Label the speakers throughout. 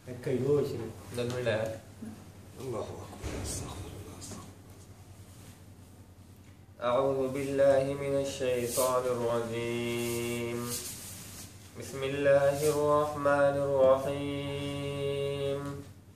Speaker 1: أعوذ بالله من الشيطان الرجيم. بسم الله الرحمن الرحيم.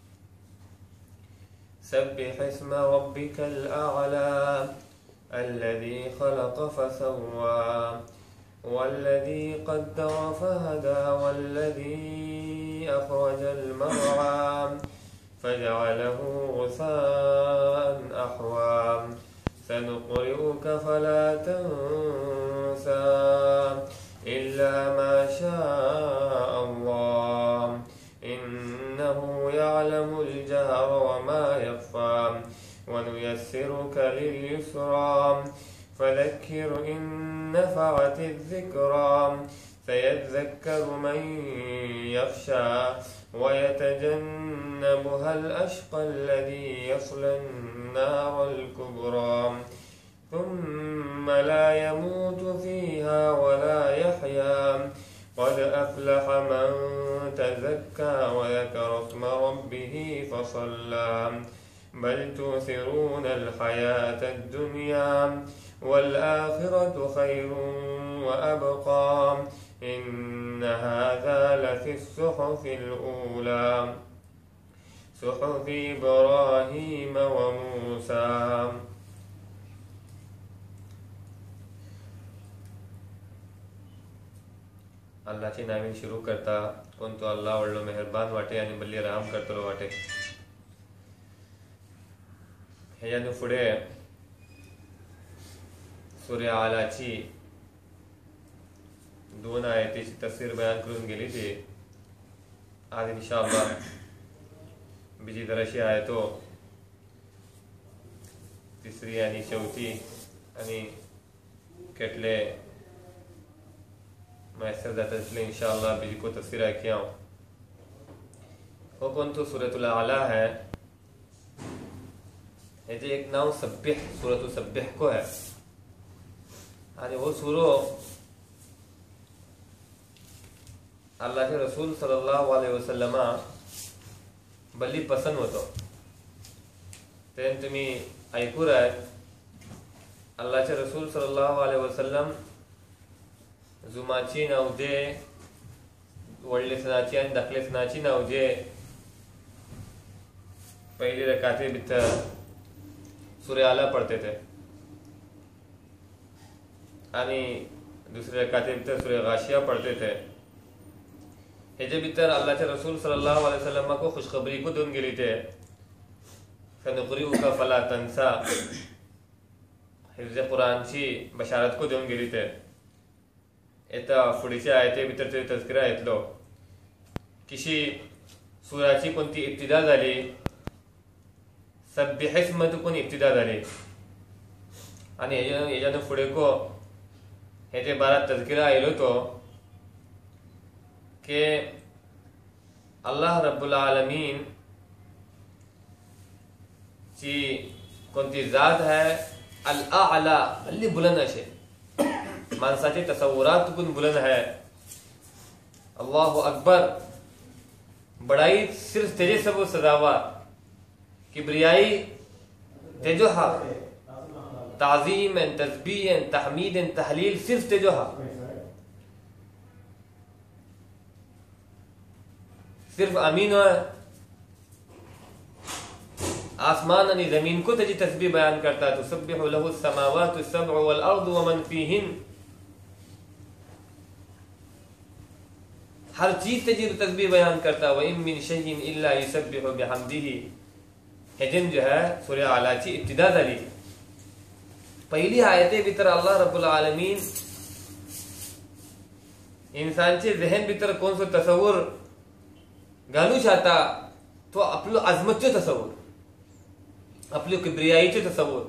Speaker 1: سبح اسم ربك الأعلى الذي خلق فسوى والذي قدر فهدى والذي أخرج المرعى فجعله غثاء أحوى سنقرئك فلا تنسى إلا ما شاء الله إنه يعلم الجهر وما يخفى ونيسرك لليسرى فذكر إن نفعت الذكرى سيذكر من يخشى ويتجنبها الأشقى الذي يصلى النار الكبرى ثم لا يموت فيها ولا يحيا قد أفلح من تزكى وذكر اسم ربه فصلى بل تؤثرون الحياة الدنيا والآخرة خير وأبقى إن هذا لفي الصحف الأولى صحف إبراهيم وموسى. अल्लाहची नावीन सुरू करता कोण तो अल्लाह व्हडलो मेहरबान वाटे आणि बल्ली राम करतलो वाटे. हेच्यान फुडें सूर्य आलाची 2 आयतीची तफसीर बयान करून गेली ती आज इंशाअल्लाह बीजी जराशी आयतो तिसरी आणि चौथी आणि केटले मैसर जाता इसलिए इंशाअल्लाह बीजी को तफसीर किया वो कौन तो सूरतुल आला है. हेजे एक नाव सब्बिह सूरतुल सब्बिह को है आणि वो सूरो अल्लाहचे रसूल सल्लल्लाहु अलैहि वसल्लम बल्ली पसंद होतो. ते तुम्ही ऐकू राहत अल्लाहचे रसूल सल्लल्लाहु अलैहि वसल्लम जुमाची नवजे व्हडले सणाची आणि धाकले सणाची नवजे पहिली रकाते भितर सूर्य आला पडते ते आणि दुसरे रकाते भितर सूर्य गाशिया पडते थे. हेजे भितर अल्लाहचे रसूल सल्लल्लाहु अलैहि वसल्लम को खुशखबरी को देऊन गेली ते सनुक़रिउका फला तंसा हिफ्ज़ कुरानची बशारत को देऊन गेली ते. येता फुडेच्या आयते भितर ते तज़किरा येतलो किशी सुराची कोणती इब्तिदा झाली सब्बिह इसमतून इब्तिदा झाली आणि हेच्यान फुडें को हेजे बारा तज़किरा आयलो तो के अल्लाह रब्बुल आलमीन ची कोणती जात है अल आला अल्ली बुलंद अशे माणसाचे तसव्वुरातून बुलंद है. अल्लाहु अकबर बड़ाई सिर्फ तेजे सब सदावा किब्रियाई तेजो हा ताज़ीम तस्बीह तहमीद तहलील सिर्फ तेजो हा सिर्फ अमीन है आसमान आणि जमीन को त्याची तस्बीह बयान करता. तुसब्बिहु लहु समावातु सबअ वल अर्दु व मन फीहिन हर चीज त्याची तस्बीह बयान करता. व इन मिन शैइन इल्ला युसब्बिहु बिहम्दिही. हेजन जो है सूर्य आलाची इब्तिदा झाली. पहिली आयते भितर अल्लाह रब्बुल आलमीन इंसानचे जहन भितर कोणसो तसव्वुर घालू शकता तो आपलो अजमतचो तसव्वुर आपली किब्रियाईचो तसव्वुर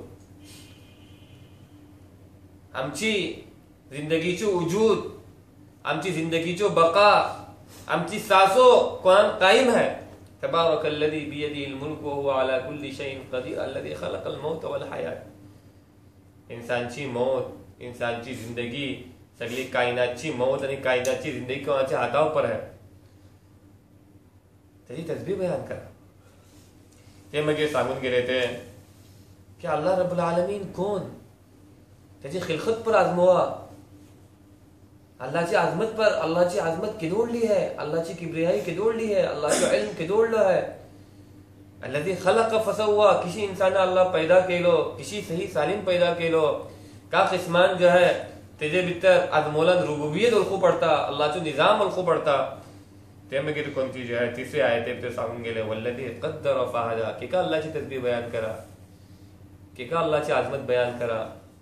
Speaker 1: आमची जिंदगीचो वजूद आमची जिंदगीचो बका आमची सासो कोण कायम है. तबारकल्लज़ी बियदिहिल मुल्कु व हुवा अला कुल्ली शैइन क़दीर अल्लज़ी खलक़ल मौत वल हयात. इंसानची मौत इंसानची जिंदगी सगळी कायनातची मौत आणि कायनातची जिंदगी कोणाच्या हातावर है. त्याची तस्बीह बयान करा. ते मागीर सांगून गेले ते की अल्लाह रब्बुल आलमीन कोण, त्याची खिलकत पर आजमोवा, अल्लाह की आजमत पर, अल्लाह की आजमत किदोड़ली है, अल्लाह की किब्रियाई किदोड़ली है, अल्लाह का इल्म किदोड़लो है. अल्लाजी खलक फसवा, किसी इंसान अल्लाह पैदा केलो, किसी सही सालिम पैदा केलो, का किस्मान जो है तेजे भीतर आज मोलन रुबुबियत ओळखू पडता, अल्लाहचो निजाम ओळखू पडता. ते मागीर कोणती जो आहे तिसरी आयते भितर सांगून गेले वल्लदी कद्दर फहदा, की का अल्लाहची तस्बीह बयान करा, की का अल्लाहची आजमत बयान करा,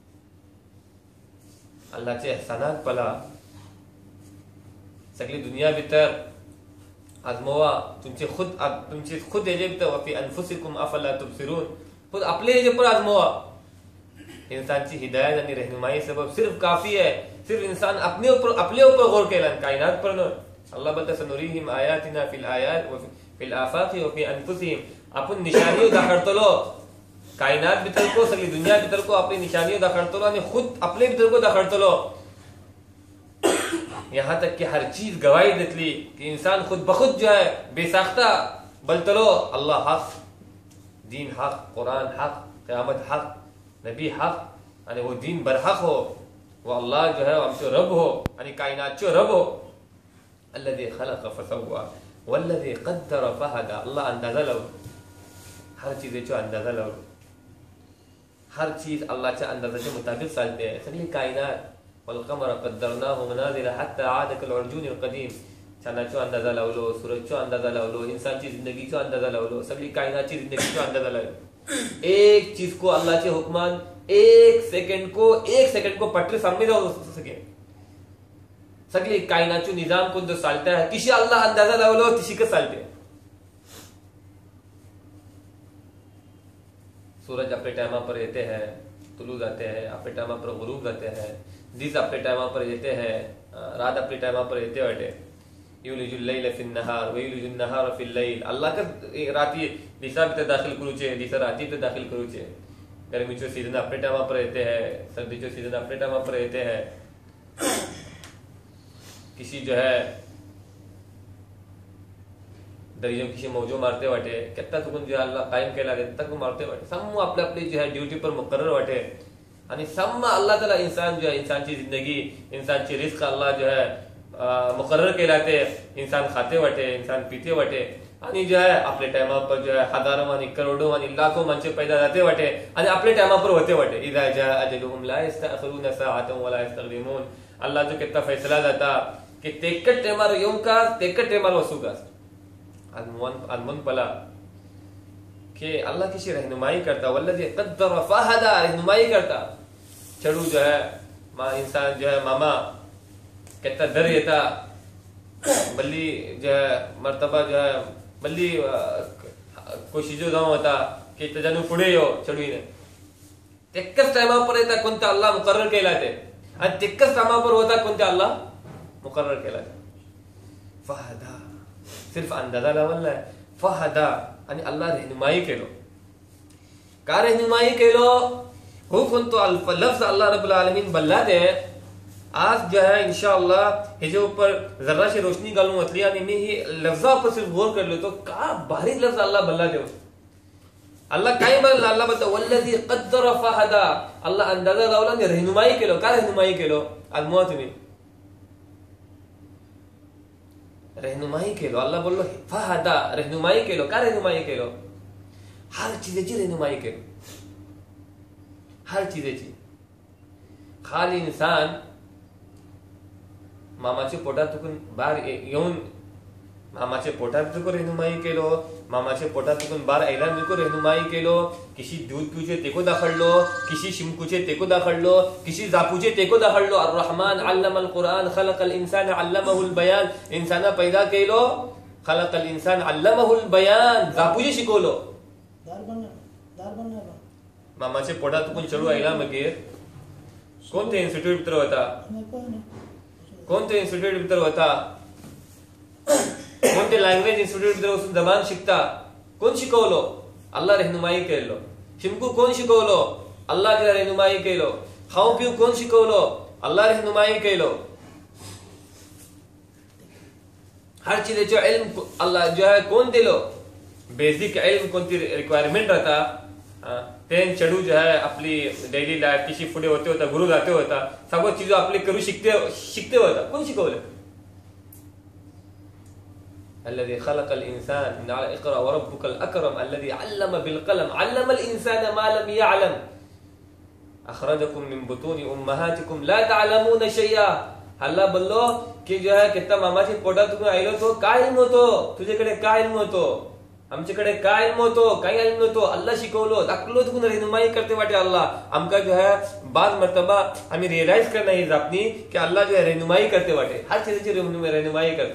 Speaker 1: अल्लाहचे एहसानात पला, सगळी दुनिया भितर आजमोवा, तुमची खुद हेजे भितर वफी अनफुसिकुम अफला तुबसिरून, खुद अपने हेजे पर आजमोवा. इंसान की हिदायत आणि रहनुमाई सबब सिर्फ काफी है, सिर्फ इंसान अपने ऊपर गौर केला, कायनात पर न. अल्लाह बता सनुरीहिम आयातिना फिल आयात व फिल आफाकी व फी अनफुसिहिम, आपण निशानियो दाखवतलो कायनात भितर को, सगळी दुनिया भितर को अपनी निशानियो दाखवतलो आणि खुद अपने भितर को दाखवतलो. यहाँ तक कि हर चीज गवाही देतली कि इंसान खुद बखुद जो है बेसाख्ता बलतलो अल्लाह हक, दीन हक, कुरान हक, क़यामत हक, नबी हक, आणि वो दीन बरहक हो, वो अल्लाह जो है आमचो रब हो आणि कायनातचो रब हो. अल्लज़ी खलक़ फसव्वा वल्लज़ी क़द्दर फहदा, अल्लाह अंदाजा लावलो, हर चीजेचो अंदाजा लावलो, हर चीज अल्लाहच्या अंदाजाच्या मुताबिक चालते. सगळी कायनात वलकमर कद्दरनाहु मनाज़िल हत्ता आद कल-उर्जूनिल क़दीम, चांदाचो अंदाजा लावलो, सूरजचो अंदाजा लावलो, इंसानची जिंदगीचो अंदाजा लावलो, सगळी कायनातची जिंदगीचो अंदाजा लावलो. एक चीज को अल्लाहचे हुक्मान एक सेकंड को पटरी सामने जाऊ सके. सगळी कायनातचो निजाम को जो चालता है, किशी अल्लाह अंदाजा लावलो तिशी का चालते. सूरज अपने टाइम पर येते हैं, तुलू जाते हैं, अपने टाइम पर गुरूब जाते हैं, दिन अपने टाइम पर येते हैं, रात अपने टाइम पर येते वाटे. युलिजुल लैल फिन नहार व युलिजुन नहार फिल लैल, अल्लाह का राती दिशा भीतर दाखिल करूचे, दिशा राती भीतर दाखिल करूचे. गर्मीचो सीजन अपने टाइम पर येते हैं, सर्दीचो सीजन अपने टाइम पर येते हैं. किसी जो है दरियो किसी मौजो मारते वाटे, कितना तुकुन जो अल्लाह कायम केला तक मारते वाटे. सम आपल्या आपली जो है ड्यूटी पर मुकर्रर वाटे, आणि सम अल्लाह ताला इंसान जो है, इंसानची जिंदगी, इंसानची रिस्क अल्लाह जो है मुकर्रर केलाते. इंसान खाते वाटे, इंसान पीते वाटे, आणि जो है आपल्या टाइमा पर जो है हजारों आणि करोडों आणि लाखों माणसे पैदा जाते वाटे आणि आपल्या टाइमा पर होते वाटे. इजा जा अजलुहुम ला यस्तअखिरून सआतन वला यस्तक़दिमून. अल्लाह जो कितना फैसला जाता कि तेकट टेमार येऊन का तेकट टेमार वसू का. मन पला कि अल्लाह किसी रहनुमाई करता, वल्लज़ी क़द्दर फहदा, रहनुमाई करता. चढ़ू जो है इंसान जो है मामा कितना डर येता, बल्ली जो है मर्तबा जो है बल्ली कोशिश जाऊं होता की त्याच्यानं पुढे येऊ चढवीने. तेक्कच टायमापर येता कोणता अल्लाह मुकर्रर केला ते, आणि तेक्कच टायमापर होता कोणता अल्लाह मुकर्रर केला ते. फहदा सिर्फ अंदाजा लावलाय, फहदा आणि अल्लाह रहनुमाई केलो. का रहनुमाई केलो हो कोणतो लफ्ज अल्लाह रब्बुल आलमीन बल्ला दे. आज जो है इंशाअल्लाह हेजे ऊपर जराशी रोशनी घालून वतली आणि मी ही लफ्जा पर सिर्फ गौर कर लो तो का भारी लफ्ज अल्लाह बल्ला दे. अल्लाह काय बोलला, अल्लाह बोलतो वल्लज़ी क़द्दर फहदा, अल्लाह अंदाजा लावला आणि रहनुमाई केलो. का रहनुमाई केलो, आजमुआ तुम्ही रहनुमाई केलो. अल्लाह बोललो फहदा, रहनुमाई केलो. का रहनुमाई केलो, हर चीजेची रहनुमाई केलो, हर चीजेची. खाली इंसान मामाचे पोटात तुकून बाहेर येऊन मामाचे पोटात तुको रहनुमाई केलो, मामाचे पोटात तुकून बाहेर आयला तुको रहनुमाई केलो. किसी दूध पिऊचे तेको दाखडलो, किसी शिमकूचे तेको दाखडलो, किसी जापूचे तेको दाखडलो. अर्रहमान अल्लमल कुरान खलकल इंसान अल्लमहुल बयान. इंसाना पैदा केलो, खलकल इंसान अल्लमहुल बयान, जापूचे शिकवलो. मामाचे पोटात तुकून चढू आयला मागीर कोणते इन्स्टिट्यूट भितर वता, कोणते इन्स्टिट्यूट भितर वता, कोणते लँग्वेज इन्स्टिट्यूट भितर वचून जबान शिकता. कोण शिकवलो, अल्लाह रहनुमाई केलो. शिमकू कोण शिकवलो, अल्लाह तिला रहनुमाई केलो. खाऊ पिऊ कोण शिकवलो, अल्लाह रहनुमाई केलो. हर चीजेचो इल्म अल्लाह जो है कोण दिलो, बेसिक इल्म कोणती रिक्वायरमेंट राहता तेन चढू जो है आपली डेली लाईफ कशी पुढे होते होता, गुरु जाते होता, सगळं चीज आपली करू शिकते होता. कोण शिकवलं? الذي خلق الإنسان اقرأ وربك الأكرم الذي علم بالقلم علم الإنسان ما لم يعلم أخرجكم من بطون أمهاتكم لا تعلمون شيئا. अल्लाह बोललो की जो है कितना मामाची पोटातून आयलो तो काय इल्म होतो, तुझ्याकडे काय इल्म होतो, आमच्याकडे काय इल्म होतो, काही इल्म नव्हतो. अल्लाह शिकवलो, दाखलो तुकून रहनुमाई करते वाटे अल्लाह आमका जो है बाद मर्तबा आम्ही रियलाइज करना ही जापनी कि अल्लाह जो है रहनुमाई करते वाटे, हर चीजेची रहनुमाई करता.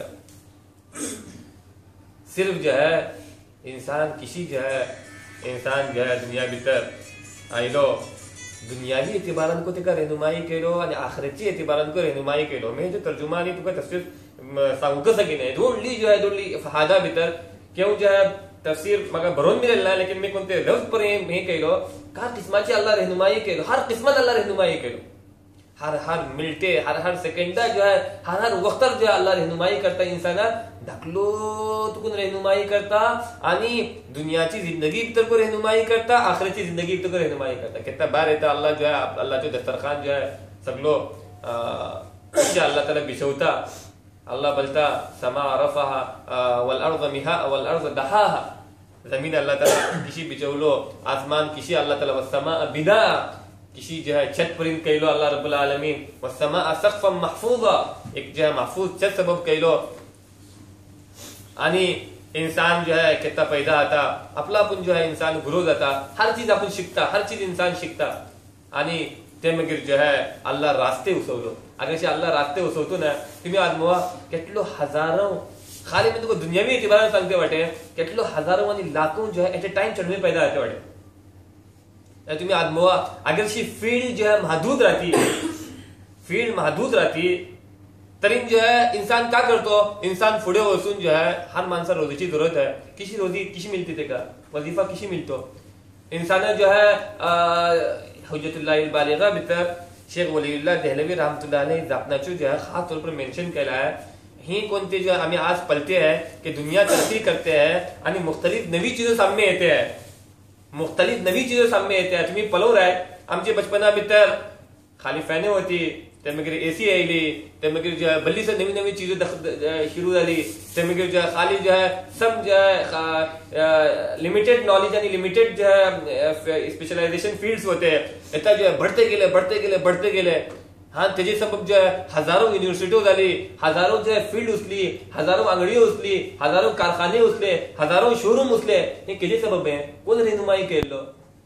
Speaker 1: सिर्फ जो है इंसान जो है दुनिया भीतर आयलो, दुनियावी एतिबारान को तिका रहनुमाई केलो आणि आखिरची एतिबारान को रहनुमाई केलो. मैं जो तर्जुमा आणि तुका तफसीर सांगू कसं की नाही दोडली जो है दोडली फहादा भीतर क्यों जो है तफसीर म्हाका भरून मिळेल ना, लेकिन मी कोणते लफ्ज पर हे केलो का किस्माची अल्लाह रहनुमाई केलो, हर किस्मत अल्लाह रहनुमाई केलो, हर मिनटे हर सेकंडा जो है हर वक्तर जो है अल्लाह रहनुमाई करता इंसाना धाकलो तुकून रहनुमाई करता आणि दुनियाची जिंदगी भीतर को रहनुमाई करता, आखिरची जिंदगी भीतर को रहनुमाई करता. कितना बार येता अल्लाह जो है अल्लाहचे दस्तरखान जो है सगलो अल्लाह ताला बिछवता. अल्लाह बोलता समा रफाहा वल अर्द दहाहा, जमीन अल्लाह ताला किसी बिछवलो, आसमान किसी अल्लाह ताला वस्समा बिना किसी जो है छत परिंद कैलो अल्लाह रब्बुल आलमीन, वस्समा सक़फ़न महफूज़ा एक जो है महफूज छत सबब कैलो. आणि इंसान जो है कितना पैदा आता आपला आपण जो है इंसान गुरु जाता, हर चीज आपण शिकता, हर चीज इंसान शिकता. आणि ते मागीर जो है अल्लाह रास्ते उसवलो. अगरशे अल्लाह रास्ते उसवतो ना तुम्ही आजमवा केटलो हजारों खाली मैं तुमको दुनियावी एतिबारान सांगते वाटे केटलो हजारों आणि लाखों जो है एट ए टाइम चढवे पैदा जाते वाटे. तुम्ही आजमवा अगरशी फील्ड जो है महदूद राहती तरी जो है इंसान क्या करतो, इंसान पुढे वसून जो है हर माणसा रोजीची जरूरत है. किशी रोजी किशी मिळते ते का वजीफा किशी मिळतो. इंसान जो है हुज्जतुल्लाह बालिगा भीतर शेख वलीउल्लाह दहलवी रहमतुल्लाह अलैह जापनाचू जो है खास तौर पर मेंशन केला है. ही कोणते जो आम्ही आज पलते हैं कि दुनिया तरक्की करते हैं आणि मुख्तलिफ नवी चीजों सामने येते हैं, तुम्ही पळवून आहे. आमचे बचपना भीतर खाली फॅने होती, ते मागीर एसी आयली, ते मागीर जो है बल्ली से नवी चीजें शुरू झाली, ते मागीर जो है खाली जो है सब जो है लिमिटेड नॉलेज आणि लिमिटेड जो है स्पेशलायझेशन फील्ड्स होते. आता जो है बढ़ते गेले. हाँ त्याचे सबब जो है हजारों युनिव्हर्सिटी झाली, हजारों जो है फील्ड उचली, हजारों अंगडी उचली, हजारों कारखाने उचले, हजारों शोरूम उचले. हे किती सबब आहे, कोण रहनुमाई केलो?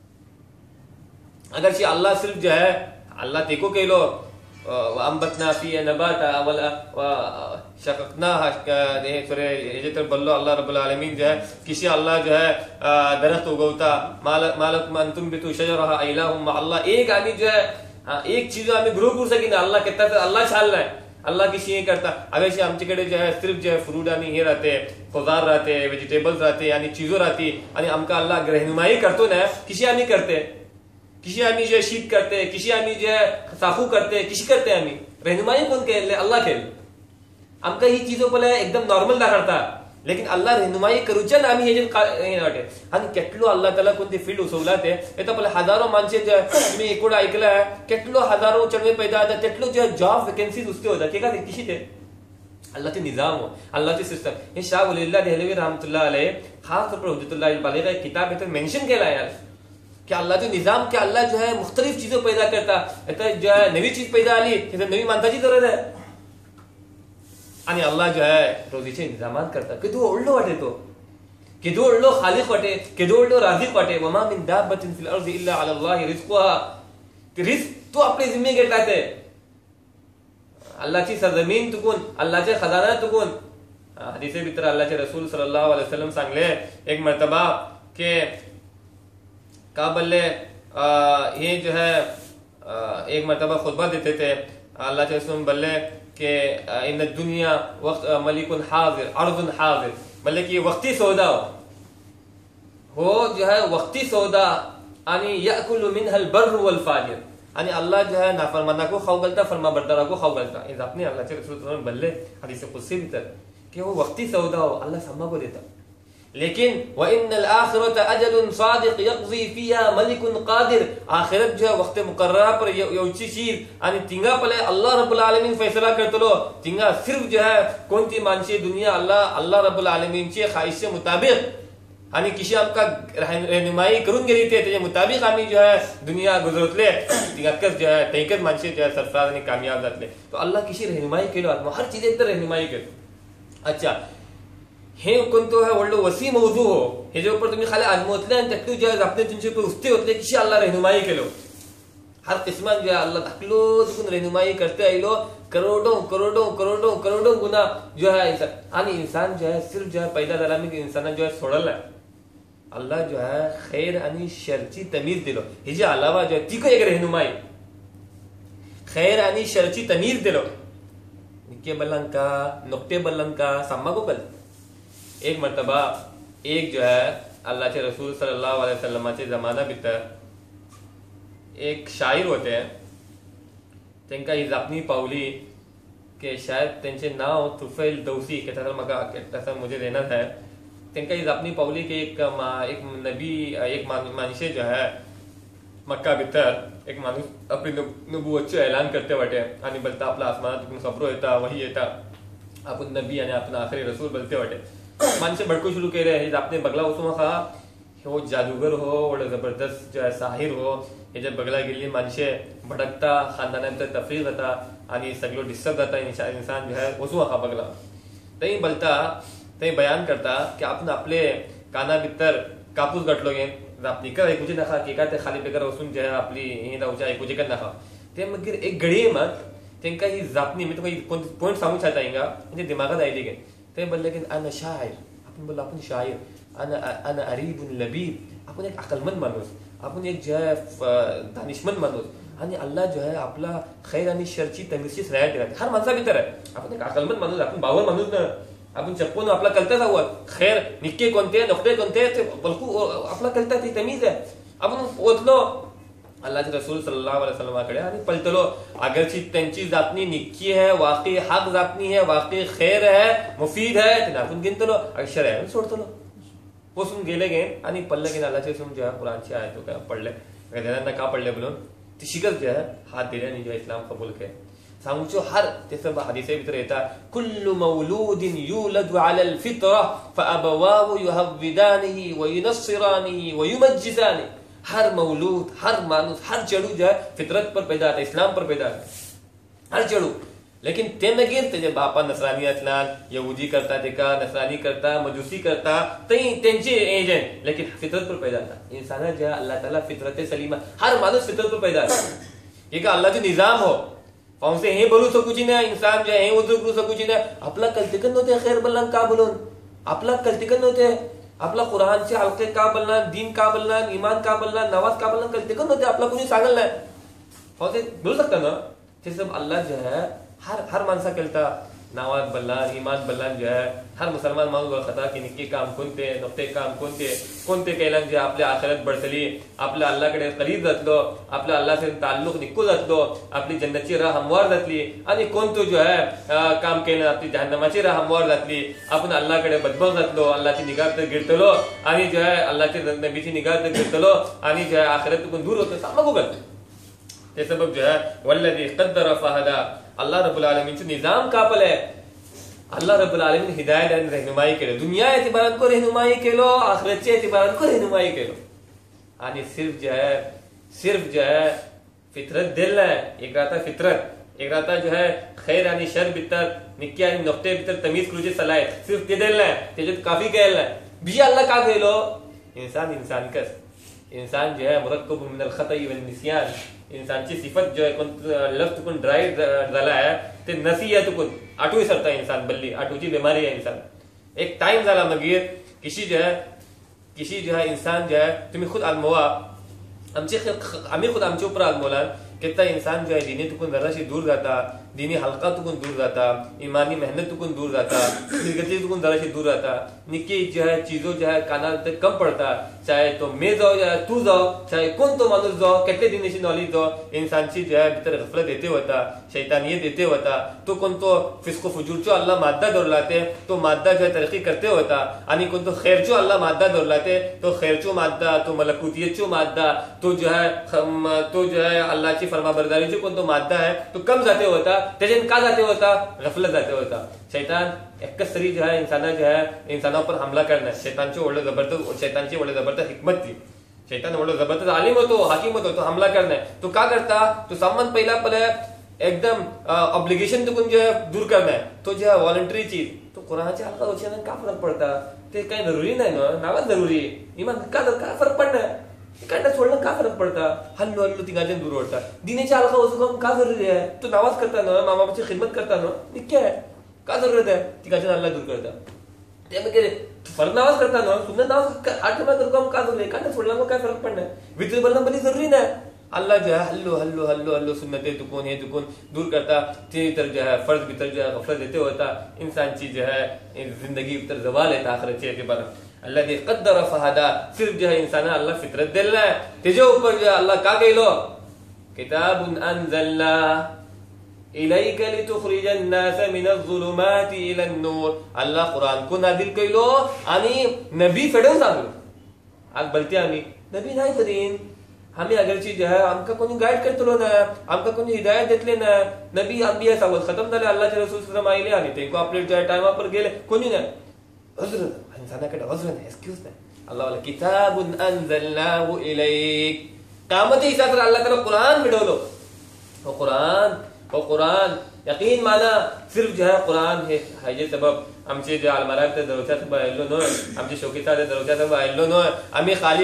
Speaker 1: अगर शी अल्लाह सिर्फ जो है अल्लाह तेको केलो अंबतना फी नबाता वला शककना सूरे ये तो बल्लो अल्लाह रब्बुल आलमीन जो है किसी अल्लाह जो है दरख्त उगवता मालक अंतुम बितु शजरहा इलाहुम अल्लाह एक आदमी जो है एक चीज आम्ही ग्रो करू सकी ना. अल्लाह कितना अल्लाह छानलाय, अल्लाह किसी हे करता. अगर आमच्याकडे जो है सिर्फ जो है फ्रूट आणि हे राहते, खुदार राहते, व्हेजिटेबल्स राहते आणि चीजो राहती आणि आमका अल्लाह रहनुमाई करतो ना किशी आम्ही करते, किसी आम्ही जो शीत करते, किसी आम्ही जो साखू करते, किसी करते आम्ही रहनुमाई कोण केले? अल्लाह केले. आमका ही चीजो पहिले एकदम नॉर्मल दाखवता, लेकिन अल्लाह रहनुमाई करूच्या ना आम्ही हे वाटे. आणि केटलो अल्लाह त्याला कोणते फील्ड उसवला ते येता पहिले हजारो माणसे जे तुम्ही एकूण ऐकलं केटलो हजारो चढवे पैदा होता, तेटलो जो जॉब वॅकन्सीज उसते होता. ठीक आहे किशी ते अल्लाहचे निजाम हो, अल्लाहचे सिस्टम. हे शाह वलीउल्लाह दहलवी रहमतुल्लाह अलैह खास तौर पर हुज्जतुल्लाह बालिगा एक किताब है तो मेंशन केला है कि अल्लाह जो निजाम के अल्लाह जो है मुख्तलिफ चीजों पैदा करता. जो है नवी चीज पैदा आली नवी माणसाची जरूरत है आणि अल्लाह जो है रोजीचे इंतजामात करता. केदो ओळलो वाटे तो, केदो ओळलो खालिक वाटे, केदो ओळलो राज़िक वाटे. वमा मिन दाब्बतिन फिल अर्ज़ि इल्ला अला अल्लाहि रिज़्क़ुहा. ते रिस्क तो आपले जिम्मे घेतला ते अल्लाहची सरजमीन तुकून, अल्लाहचे खजाना तुकून. हदीसे भीतर अल्लाहचे रसूल सल्लल्लाहु अलैहि वसल्लम सांगले एक मर्तबा के का बल्ले ये जो है एक मर्तबा खुतबा देते थे. अल्लाह के रसूल बल्ले के इन दुनिया वक्त मलिकुन हाजिर अर्जुन हाजिर, बल्ले कि वक्ती सौदा हो जो है वक्ती सौदा आणि याकुलु मिनहल बर्र वल फाजिर. आणि अल्लाह जो है नाफरमाना को खाऊ गलता, फरमा बरदारा को खाऊ गलता. इस अपने अल्लाह के रसूल बल्ले हदीस कुदसी भीतर कि वो वक्ती सौदा हो, अल्लाह सम्मा को देता। लेकिन व इन्नल आखिरत अजलुन सादिक यक़ज़ी फीहा मलिकुन क़ादिर, आखिरत जो है वक्त मुकर्रर पर योची चीज आणि तिंगा पले अल्लाह रब्बुल आलमीन फैसला करतलो। तिंगा सिर्फ जो है कोणती मानशी दुनिया अल्लाह रब्बुल आलमीनची ख्वाहिशे मुताबिक आणि किशी आमका रहनुमाई करून गेली त्याच्या मुताबिक आम्ही जो है दुनिया गुजरतले, तिंगाकच जो है तैकच मानशी जो है सरफराज आणि कामयाब जातले। तो अल्लाह किशी रहनुमाई केलो, हर चीज एक तर रहनुमाई केलो। अच्छा, हे कोणतो है व्हडलो वसी मौजू हो, हेजे ऊपर तुम्ही खाली आजमोतले आणि त्यातली जे आपले तुमचे ऊपर उस्ते होतले किशी अल्लाह रहनुमाई केलो। हर किस्मान जो है अल्लाह धाकलो तुकून रहनुमाई करते आइलो, करोड़ों करोड़ों करोड़ों करोड़ों गुना जो है इंसान, आणि इंसान जो है सिर्फ जो है पैदा झाला मी इंसान जो है सोडला, अल्लाह जो है खैर आणि शरची तमीज दिलो। हेजे अलावा जो है ती एक रहनुमाई, खैर आणि शरची तमीज दिलो। निके बल्लंका नुक्ते बल्लंका सम्मा को कल एक मर्तबा एक जो है अल्लाह के रसूल सल्लल्लाहु अलैहि वसल्लम चे जमाना भितर एक शायर होते हैं, त्यांका ही जापनी पावली कि शायद त्यांचे नाव तुफैल दौसी के तरह मका तसा मुझे देना है। त्यांका ही जापनी पावली कि एक नबी एक मानशे जो है मक्का भितर एक माणूस आपली नबुवतचे ऐलान करते वाटे आणि बोलता आपला आसमानातून खबरो येता वही येता आपण नबी आणि आपण आखरी रसूल बोलते वाटे। मानसे भड़को शुरू केले, हे आपने बगला उसमा खा हो जादूगर हो बड़ा जबरदस्त जो है साहिर हो, हे जब बगला गेली मानशे भडकता खानदानांतर तफरीक जाता आणि सगळं डिस्टर्ब जाता इंसान जो है उसमा खा बगला। तई बोलता ते बयान करता की आपण आपले काना भितर कापूस गाठलो गे आपली कर ऐकूचे नका की का ते खाली बेकार वसून जे आपली हे जाऊच्या ऐकूचे का नका ते मग एक घडी मग त्यांका ही जापनी मी तुम्हाला पॉइंट सांगू शकता हिंगा म्हणजे दिमागात आयली गे। ते बोलले की अन शायर, आपण बोललो आपण शायर, अन अरीबुन लबीब, आपण एक अकलमंद माणूस, आपण एक जो है दानिशमंद माणूस, आणि अल्लाह जो है आपला खैर आणि शरची तमीजची सरायत दिला हर माणसा भितर आहे। आपण एक अकलमंद माणूस, आपण बावर माणूस ना, आपण चप्पन आपला कलता जाऊ खैर निक्के कोणते नकटे कोणते ते बलकू आपला कलता ती तमीज आहे। आपण ओतलो अल्लाह के रसूल सल्लल्लाहु अलैहि वसल्लम कडे आणि पलतलो, अगरची त्यांची जातनी निक्की है, वाकई हक जातनी है, वाकई खैर है, मुफीद है, ते आपण गिनतलो, अक्षर आहे सोडतलो पोसून गेले गे आणि पल्ले गे अल्लाहचे रसूल जो है कुरानची आयत का पडले गजानंदा का पडले बोलून ती शिकत जो है हात दिले आणि जो इस्लाम कबूल के सांगूचो हर ते सब हदीसे भितर येता कुल्लु मौलूदिन युलदु अलल फित्रा फअबवाहु युहव्विदानिही व युनस्सिरानिही व युमज्जिसानिही। हर मौलूद, हर मानुस, हर चढ़ू जो है फितरत पर पैदा है, इस्लाम पर पैदा है, हर चढ़ू। लेकिन ते नगीर तेजे बापा नसरानी असलान, यहूदी करता तेका, नसरानी करता, मजूसी करता, तई त्यांचे एजंट, लेकिन फितरत पर पैदा था। इंसान जो है अल्लाह ताला फितरत सलीमा, हर मानुस फितरत पर पैदा है। ये का अल्लाह जो निजाम हो पावसे हे बोलू सकूची ना इंसान जो है हे उजू करू सकूची ना, आपला कल्तिकन नव्हते खैर बल्लान का बोलून, आपला कल्तिकन नव्हते, आपला कुरानचे हलके का बोलना, दीन का बोलना, ईमान का बोलना, नमाज का बोलना कल्तिकन नव्हते, आपला कुणी सांगल नाही पावसे बोलू सकता ना। ते सब अल्लाह जो है हर माणसा केलता, नमाज बल्लान ईमान बल्लान जो है हर मुसलमान माणूस ओळखता की निक्के काम कोणते नकते काम कोणते केल्यान जे आपल्या आखिरत बढतली, आपल्या अल्लाहकडे करीब जातलो, आपल्या अल्लाहचे ताल्लुक निक्को जातलो, आपली जन्नतची राह हमवार जातली, आणि कोणतो जो है काम केलं आपली जहन्नमाची राह हमवार जातली, आपण अल्लाहकडे बदबग जातलो, अल्लाहची निगाह तर गिरतलो, आणि जो है अल्लाहचे नबीची निगाह तर गिरतलो, आणि जो है आखिरत पण दूर होतो सामगो गल। ते सबब जो है वल्लज़ी क़द्दर फ़हदा, अल्लाह रब्बुल आलमीनचं निजाम कापले, अल्लाह रब्बुल आलमीन हिदायत आणि रहनुमाई केलो, दुनिया एतिबारात को रहनुमाई केलो, आखिरतच्या एतिबारात को रहनुमाई केलो, आणि सिर्फ जो है फितरत दिला है, एक राता फितरत, एक राता जो है खैर आणि शर भितर निक्की आणि नक्ते भितर तमीज करूची सलाहियत सिर्फ ते दिला है, त्याच्यात काफी केला बी अल्लाह का केलो इंसान कस इंसान जो है मुरक्कब मिनल खतई वल निस्यान, इंसानची सिफत जो है लफ्ज तुकून ड्राई झाला है ते नसीहत तुकून आठवी सरता इंसान बल्ली आठवीची बीमारी है इंसान। एक टाइम झाला मगीर किसी जो है इंसान जो है तुम्ही खुद आजमवा आम्ही खुद आमच्या ऊपर आजमवला कितना इंसान जो है दीनी तुकून जराशी दूर जाता, दिनी हलका तुकून दूर जाता, ईमानी मेहनत तुकून दूर जाता, फिरगती तुकून जराशी दूर जाता, निकी जो है चीजों जो है काना कम पडता, चाहे तो मैं जाओ या तू जाओ, चाहे कोण तो माणूस जाओ, केटले दिनेशी नॉलेज जाओ, इंसानची जो है भितर गफलत येते होता, शैतानियत येते होता, तो कोण तो फिस्को फुजूरचो अल्लाह माद्दा दौरलाते, तो माद्दा जो है तरक्की करते होता, आणि कोण तो खैरचो अल्लाह माद्दा दौरलाते, तो खैरचो माद्दा, तो मलकुतियतचो माद्दा, तो जो है अल्लाहची फरमाबरदारीचो कोण तो माद्दा है तो कम जाते होता, त्याच्यान का जाते होता, गफलत जाते होता. शैतान एकच तरी जो है इंसाना पर हमला करना, शैतानची व्हडलो जबरदस्त हिकमत थी. शैतान व्हडलो जबरदस्त आलिम होतो, हाकिम होतो, तो हमला करना. तो का करता, तो सामान पहिला एकदम ऑब्लिगेशन तुकून जो है दूर करना है, तो जो है वॉलंटरी चीज, तो कुराणाच्या हलका वचनान का फरक पडता, ते काही जरुरी नाही ना, नावाच जरुरी इमान का फरक पडणार, इकडनं सोडणं का फरक पडता, हल्लो तिघांच्या दूर ओढता, दिनेच्या हलका वचून का जरुरी आहे, तो नावाज करता ना, मामाची खिदमत करता ना, निक्के आहे का जरूरत आहे तिघांच्या हल्ला दूर करता, त्यामुळे फरक नावाज करता ना, सुंदर नाव आठवडा करू काम का जरुरी, इकडनं सोडला मग काय फरक पडणार, वितर बनणं बली जरुरी नाही. अल्लाह जो है हल्लो हल्लो हल्लो हल्लो सुन्नते तुकून हे तुकून दूर करता, ते तर जो है फर्ज भीतर जो है गफलत देते होता, इंसानची जो है जिंदगी भीतर जवाल येता आखिरतचे एतबार. अल्लाह दे कद्दर फहदा, सिर्फ जो है इंसान अल्लाह फितरत दिला है, तेजे ऊपर जो है अल्लाह का कहलो, किताबुन अनजलना इलैका लितुखरिजन नास मिनज़-ज़ुलुमाति इलन-नूर. अल्लाह कुरान को नादिल केलो आणि नबी फेडून सांगलो. आज बोलते आम्ही नबी नाही करीन, आम्ही अगरची जो है आमका कोणी गाईड करतलो ना, आमका कोणी हिदायत देतले ना, नबी अंबिया सावत खतम झाले, अल्लाहचे रसूल सल्लल्लाहु अलैहि वसल्लम आले, तेको आपले जो टाइमा पर गेले, कोणी नाही, अजून इंसानाकडे अजून नाही, एक्सक्यूज नाही. अल्लाह वाला किताबुन अनजलनाहु इलैक, क़यामत ईसा तर अल्लाह ताला कुरान मिळवलो. वो कुरान यकीन माना सिर्फ जो है कुरान है हाजे सबब आमचे जे अलमारात दरवाजा सब आयलो नो, आमचे शोकीचा दरवाजा सब आयलो नो, आम्ही खाली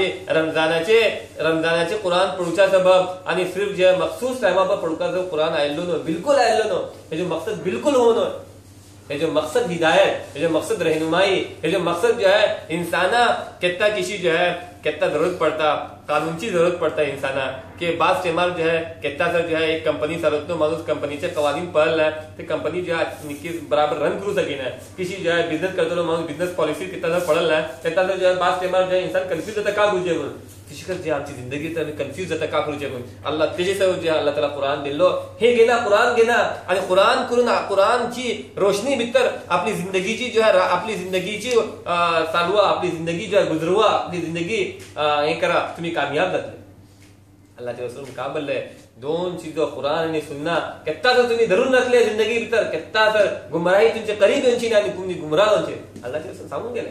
Speaker 1: रमजानाचे कुरान पढूचा सबब आणि सिर्फ जे मखसूस टाइमा पर पढूचा जो कुरान आयलो नो, बिल्कुल आयलो नो, हे जो मकसद बिल्कुल हो नो, ये जो मकसद हिदायत, ये जो मकसद रहनुमाई, ये जो मकसद जो है इंसाना कितना किसी जो है कितना जरूरत पड़ता, कानून की जरूरत पड़ता है इंसाना के बाद इस्तेमाल जो है कितना सर जो है एक कंपनी सरतो माणूस कंपनीचे कवानीन पळला ते कंपनी जो है बराबर रन करू सके ना, किसी जो है बिजनेस करतो माणूस बिजनेस पॉलिसी कितना सर पळला कितना जो है बाद इस्तेमाल जो है इंसान कन्फ्यूज होता का बुझे म्हणून किसी जे आमची जिंदगी तर कन्फ्यूज होता का करूचे म्हणून अल्लाह तेजे सर जो अल्लाह ताला कुरान दिलो, हे गेला कुरान गेला आणि कुरान करून कुरानची रोशनी भीतर आपली जिंदगीची जो है आपली जिंदगीची चालवा, आपली जिंदगी जो है गुजरवा, आपली जिंदगी हे करा, तुम्ही कामयाब जातले. अल्लाहचे रसूल का बोलले, दोन चीजों कुरान आणि सुन्ना कितना सर तुम्ही धरून नसले जिंदगी भीतर, कितना सर गुमराही तुमचे करीब येऊची आणि तुम्ही गुमराह होचे, अल्लाहचे रसूल सांगून गेले.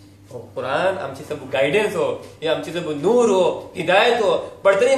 Speaker 1: कुरान आमची सब गाइडेंस हो, ये आमची सब नूर हो, हिदायत हो, पडतरी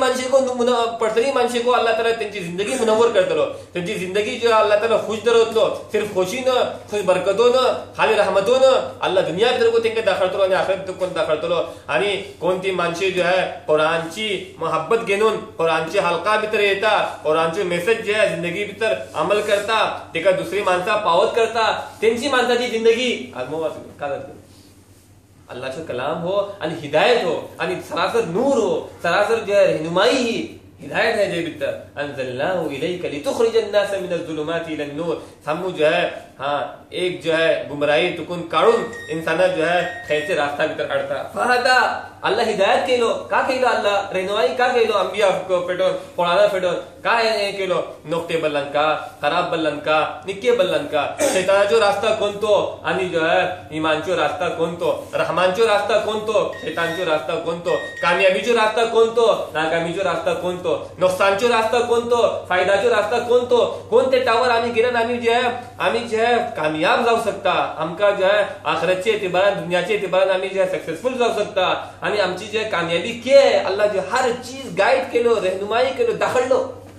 Speaker 1: मानशी को अल्लाह ताला त्यांची जिंदगी मुनव्वर करतलो, त्यांची जिंदगी जो अल्लाह ताला खुश दरवतलो, सिर्फ खुशीनं, खुश बरकतोनं, खाली रहमतोनं अल्लाह दुनिया भीतर को तेंके दाखलतलो आणि आखिरत कोण दाखलतलो. आणि कोणती माणसे जो है कुरानची मोहब्बत घेऊन कुरानची हलका भीतर येता, कुरानचे मेसेज जे आहे जिंदगी भीतर अमल करता, तेका दुसरी माणसा पावत करता, त्यांची माणसाची जिंदगी आजमोवा का जाते. अल्लाहचा कलाम हो आणि हिदायत हो आणि सरासर नूर हो, सरासर जो है रहनुमाई ही हिदायत है जे भीतर अनजलनाहु इलैका लितुखरिजन नास मिनज़-ज़ुलुमाति इलन-नूर. हमू जो है हाँ एक जो है गुमराही तुकुन काढून इंसाना जो है खैरचे रास्ता भीतर काढता. फहदा अल्लाह हिदायत केलो, का केलो अल्लाह रहनुमाई का केलो, अंबिया को पेटोन पोळाना पेटोन का हे केलो, नोकते बल्लनका, खराब बल्लनका, निक्के बल्लनका, शैतानाचो रास्ता कोणतो आणि जो है ईमानचो रास्ता कोणतो, रहमानचो रास्ता कोणतो, शैतानचो रास्ता कोणतो, कामयाबीचो रास्ता कोणतो, नाकामीचो रास्ता कोणतो, नुकसानचो रास्ता कोणतो, फायदाचो रास्ता कोणतो, कोणते टावर आम्ही गेल्यान आम्ही जो है कामयाब जाऊ शकता, आमका जो है आखिरतचे एतबारान दुनियाचे एतबारान आम्ही जो है सक्सेसफुल जाऊ शकता. आणि आमची जे कामयाबी के अल्लाह जो हर चीज गाइड केलो, रहनुमाई केलो, दाखलो.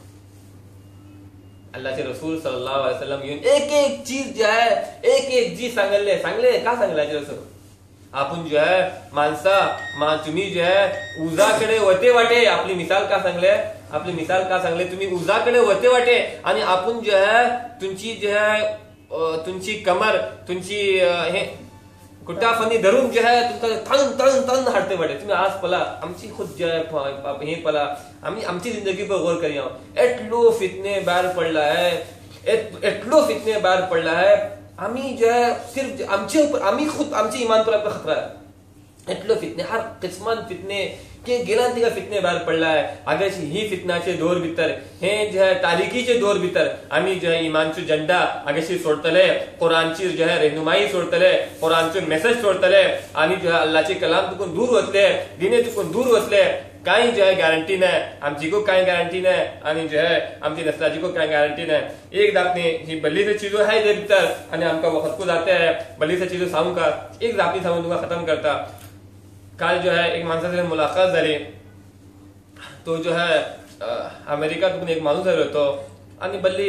Speaker 1: अल्लाहचे रसूल सल्लल्लाहु अलैहि वसल्लम येऊन एक एक चीज जो है एक एक जी सांगले का सांगले रसूल. आपण जो है माणसा तुम्ही जो है उजाकडे वते वाटे, आपली मिसाल का सांगले, तुम्ही उजाकडे वते वाटे आणि आपण जो है तुमची जो है तुमची कमर तुमची हे कुटाफनी धरून जो है तुमका तळून हाडते वाटे, तुम्ही आज पला आमची खुद जो है हे पला आम्ही आमची जिंदगी पर गौर करिया. एटलो फितने बाहेर पडला है, एटलो फितने भायर पडला आहे. आम्ही जे सिर्फ आम्ही खुद आमचे इमान पर आपला खतरा आहे. एटलो फितने हर किस्मान फितने के गेला तिका फितने भायर पडला आहे. आगाशी ही फितनाचे दौर भितर हे जे तारीकीचे दौर भितर आम्ही जे इमानचो झंडा आगाशी सोडतले, कुरानची जे रहनुमाई सोडतले, कुरानचो मेसेज सोडतले आणि जे अल्लाहचे कलाम तुकून दूर वचले, दिने तुकून दूर वचले. काही जे गॅरंटी नाही, आमची को काही गॅरंटी नाही आणि जे आमची नसलाची को काही गॅरंटी नाही. एक दापने ही बल्ली से चीजों है जे भितर आणि आमका वक्त को जाते है बल्ली से चीजों सांगू का एक दापनी सांगून तुका खत्म करता. काल जो है एक माणसाची मुलाकात झाली. तो जो है अमेरिकातून एक माणूस आलो होतो आणि बल्ली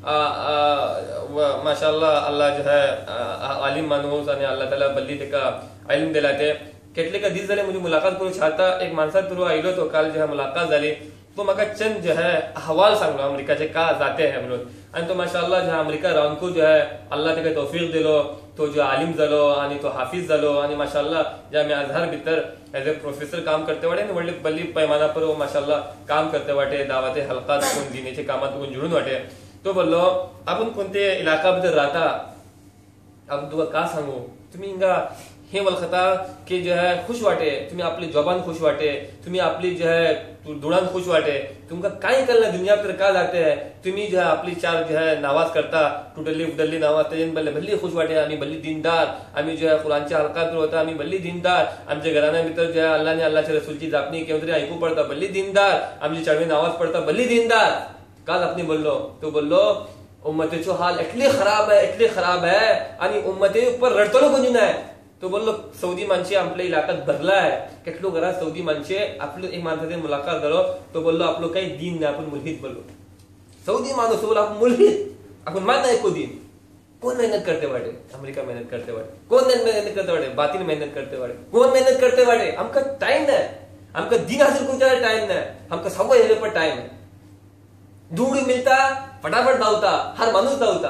Speaker 1: माशाअल्लाह अल्लाह जो है आलिम माणूस आणि अल्लाह ताला बल्ली तेका इल्म दिला. ते कितले का दीस झाले मुझे मुलाकात करू छाता. एक माणसात तुरो आयलो तो काल जो है मुलाकात झाली. तो म्हाका चंद जो है अहवाल सांगलो अमेरिकाचे का जाते हैं म्हणून. आणि तो माशाअल्लाह जो अमेरिका रावन को जो है अल्लाह तेका तौफीक दिलो. तो जो आलिम जालो आणि तो हाफिज जालो आणि माशाअल्लाह जामिया अजहर भितर एज ए प्रोफेसर काम करते वाटे आणि व्हडले बल्ली पैमाना पर वो माशाअल्लाह काम करते वाटे. दावते हलकात कोण दिनेचे कामात कोण जुळून वाटे. तो बोललो आपण कोणते इलाका भितर राहता, आपण तुका का सांगू, तुम्ही हिंगा हे वलखता की जो है खुश वाटे, तुम्ही आपली जबान खुश वाटे, तुम्ही आपली जो है दुडान खुश वाटे, तुमका काय कळना दुनिया पर का जाते है. तुम्ही जो है आपली चार जो है नावाज करता टुटली उडली नावाज तेजन बल्ले भल्ली खुश वाटे. आम्ही बल्ली दीनदार, आम्ही जो है कुरानच्या हलकात होता आम्ही बल्ली दीनदार. आमच्या घराना भितर जो है अल्लाह ने अल्लाहच्या रसूलची जापणी केव्हा तरी ऐकू पडता बल्ली दीनदार. आमची चढवी नावाज पडता बल्ली दीनदार. काल आपण बोललो तो बोललो उम्मतेचो हाल इतले खराब है आणि उम्मते ऊपर रडतलो कोणी नाही. तो बोललो सौदी माणसे आपल्या इलाकात भरला आहे. कितलो घरात सौदी माणसे आपलं एक माणसाची मुलाकात झालो. तो बोललो आपलं काही दीन नाही, आपण मुलहीद बोललो. सौदी माणूस बोललो आपण मुलहीद, आपण मान नाही को दीन. कोण मेहनत करते वाटे, अमेरिका मेहनत करते वाटे, कोण मेहनत करते वाटे, बातिल मेहनत करते वाटे, कोण मेहनत करते वाटे. आमका टाइम नाही, आमका दीन हासिल करूचा टाइम नाही, आमका सवय हेले पण टाइम आहे. धूड़ मिलता फटाफट धावता, हर माणूस धावता.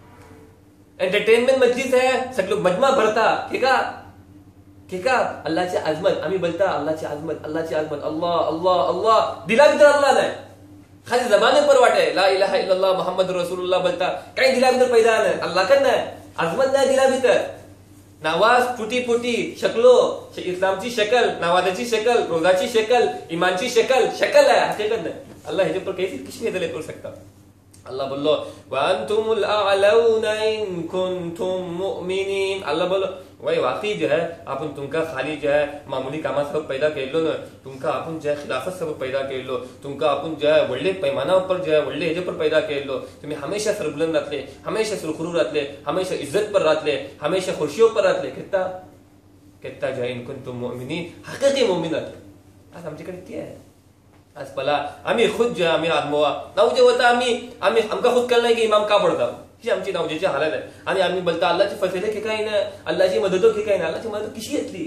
Speaker 1: एंटरटेनमेंट मजलिस है, सब लोग मजमा भरता. ठीक है अल्लाहची आजमत आम्ही बोलता अल्लाहची आजमत अल्लाह अल्लाह अल्लाह. दिला भीतर अल्लाह नाही, खाली जबाने पर वाटे ला इलाहा इल्लल्लाह मुहम्मद रसूलुल्लाह बोलता. काही दिला भीतर पैदा नाही, अल्लाह का नाही, आजमत नाही दिला भीतर. नावाज फुटी शकलो, इस्लामची शकल, नवाजाची शकल, रोजाची शकल, इमानची शकल आहे, हकीकत नाही. अल्लाह ह्याच्या पर कैसे किसी ने दले करू शकता. अल्लाह बोललो वअंतुमुल अअलौना इन कुंतुम मुमिनीन. अल्लाह बोलो वही वाकई जो है आपण तुमका खाली जो है मामूली कामा सब पैदा केलो ना, तुमका आपण जो है खिलाफत सब पैदा केलो, तुमका आपण जो है वडले पैमाना पर जो है वडले हेजे पर पैदा केलो. तुम्ही हमेशा सरबुलंद राहतले, हमेशा सुरखरू राहतले, हमेशा इज्जत पर राहतले, हमेशा खुशियों पर राहतले. कितना जो है इन कुंतुम मुमिनीन हकीकी मुमिन राहतले. आज आमच्याकडे ते आहे. आज पला आम्ही खुद जो आम्ही आदमोवा नाव जे होता आम्ही आमका खुद कळलं की इमाम का पडता ही आमची नावजेची हालत आहे. आणि आम्ही बोलता अल्लाहची फजिलत की काही नाही, अल्लाहची मदत की काही नाही. अल्लाहची मदत कशी घेतली.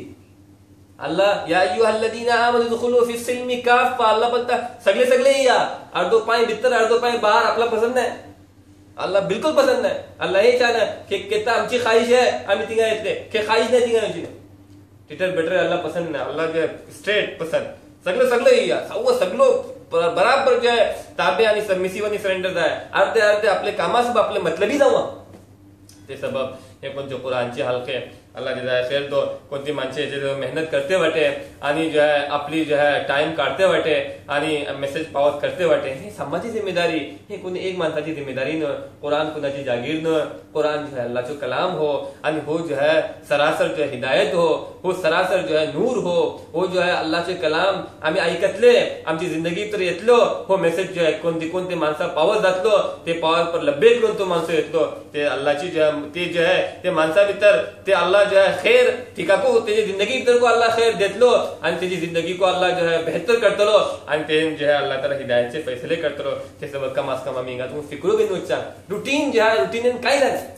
Speaker 1: अल्लाह या अय्युहल्लदीना आमनू दुखुलू फी सिल्मी काफा. अल्लाह बोलता सगळे या, अर्धो पाय भीतर अर्धो पाय बाहर. आपला पसंद नाही, अल्लाह बिलकुल पसंद नाही. अल्लाह हे चाहना की केता आमची ख्वाहिश आहे आम्ही तिघा येतले की ख्वाहिश नाही तिघा आमची टिटर बेटर. अल्लाह पसंद नाही, अल्लाह जे स्ट्रेट पसंद सगळे या सगळं बराबर जे ताबे आणि सबमिसिव्ह आणि सरेंडर आहे. अर्धे आपले कामा सब आपले मतलबी जावा. ते सबब हे कोणते कुरानचे हलके अल्लाह जजाय खैर दो. कोणती माणसे जे मेहनत करते वाटे आणि जो है आपली जो है टाइम काढते वाटे आणि मेसेज पावत करते वाटे. हे समाजाची जिम्मेदारी, हे कोणी एक माणसाची जिम्मेदारी न. कुरान कोणाची जागीर न. कुरान जो है अल्लाहचो कलाम हो आणि हो जो है सरासर जो है हिदायत हो सरासर जो है नूर हो जो है अल्लाहचे कलाम आम्ही ऐकतले आमची जिंदगी तर येतलो. हो मेसेज जो है कोणते माणसा पावत जातलो ते पावर पर लब्बे करून तो माणसं येतलो. ते अल्लाहची जो है ते माणसा भितर ते अल्लाह जो है खैर ठिका को तेजी जिंदगी भीतर को अल्लाह खैर देतलो आणि तेजी जिंदगी को अल्लाह जो है बेहतर करतलो आणि ते जो है अल्लाह ताला हिदायतचे फैसले करतलो. ते सब कम अज कम आम्ही तुम्ही फिक्रो घेऊन उच्चा. रुटीन जो है रुटीन काय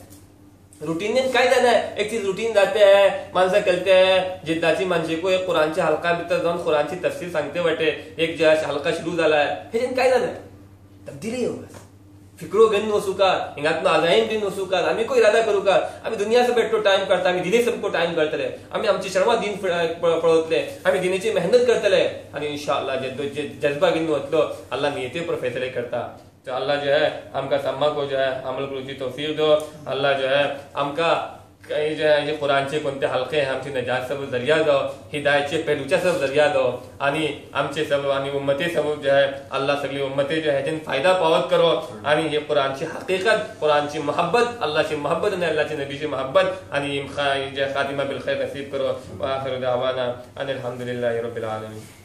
Speaker 1: जाना है एक चीज रुटीन जाते हैं माणसं कळते हैं जिद्दाची माणसे को एक कुरानच्या हलका भीतर जाऊन कुरानची तफसीर सांगते वाटे एक जो है हलका सुरू झालाय. हे काय जाना है तब्दीली हो. फिक्रो घेऊन नसूकार हिंगातून आजाईन घेऊन नसूकार. आम्ही को इरादा करू का आम्ही दुनिया से बैठो टाइम करता, आम्ही दिने सबको टाइम करतले, आम्ही आमची शर्मा दिन पळवतले, आम्ही दिनेची मेहनत करतले आणि इंशाअल्लाह जज्बा घेऊन वतलो अल्लाह नियते पर फैसले करता. तो अल्लाह जो है हमका सम्मा को जो है अमल करूची तौफीक दो। अल्लाह जो है हमका काही जो आहे कुराणचे कोणते हलके आहे आमची नजात सब जरिया दो, हिदायतचे पेलूच्या सब जरिया दो आणि आमचे सब आणि उम्मते सब जो आहे अल्लाह सगळी उम्मते जो आहे फायदा पावत करो आणि हे कुराणची हकीकत, कुराणची मोहब्बत, अल्लाहची मोहब्बत आणि अल्लाहची नबीची मोहब्बत आणि खातिमा बिल खैर नसीब करो। व आखिर दावाना अनिल हम्दुलिल्लाहि रब्बिल आलमीन।